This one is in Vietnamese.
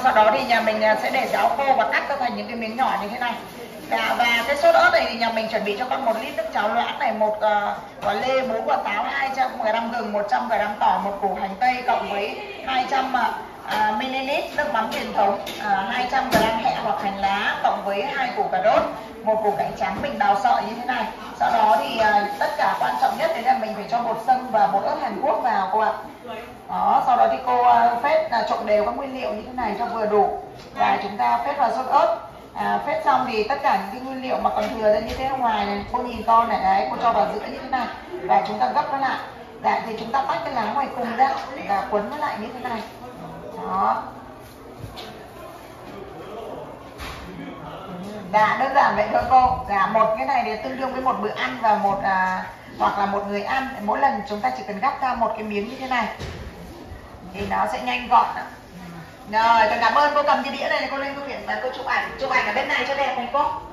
sau đó thì nhà mình sẽ để ráo khô và cắt ra thành những cái miếng nhỏ như thế này. Và cái sốt ớt này thì nhà mình chuẩn bị cho con 1 lít nước cháo loãng này, 1 quả lê, 4 quả táo, 200g gừng, 100g tỏi, 1 củ hành tây cộng với 200 ml nước mắm truyền thống, 200g hẹ hoặc hành lá cộng với 2 củ cà rốt, 1 củ cải trắng mình bào sợi như thế này. Sau đó thì tất cả quan trọng nhất đấy là mình phải cho bột sâm và bột ớt Hàn Quốc vào cô ạ. Đó, sau đó thì cô phết trộn đều các nguyên liệu như thế này cho vừa đủ và chúng ta phết vào sốt ớt. Phết xong thì tất cả những cái nguyên liệu mà còn thừa ra như thế ở ngoài này, cô nhìn con này đấy, cô cho vào giữa như thế này và chúng ta gấp nó lại. Dạ, thì chúng ta tách cái lá ngoài cùng ra và quấn nó lại như thế này. Đó. Dạ, đơn giản vậy thôi cô. Dạ, một cái này thì tương đương với 1 bữa ăn và hoặc là 1 người ăn. Mỗi lần chúng ta chỉ cần gắp ra 1 cái miếng như thế này thì nó sẽ nhanh gọn. Rồi, cảm ơn cô, cầm cái đĩa này cô lên cô chuyển và cô chụp ảnh ở bên này cho đẹp này cô.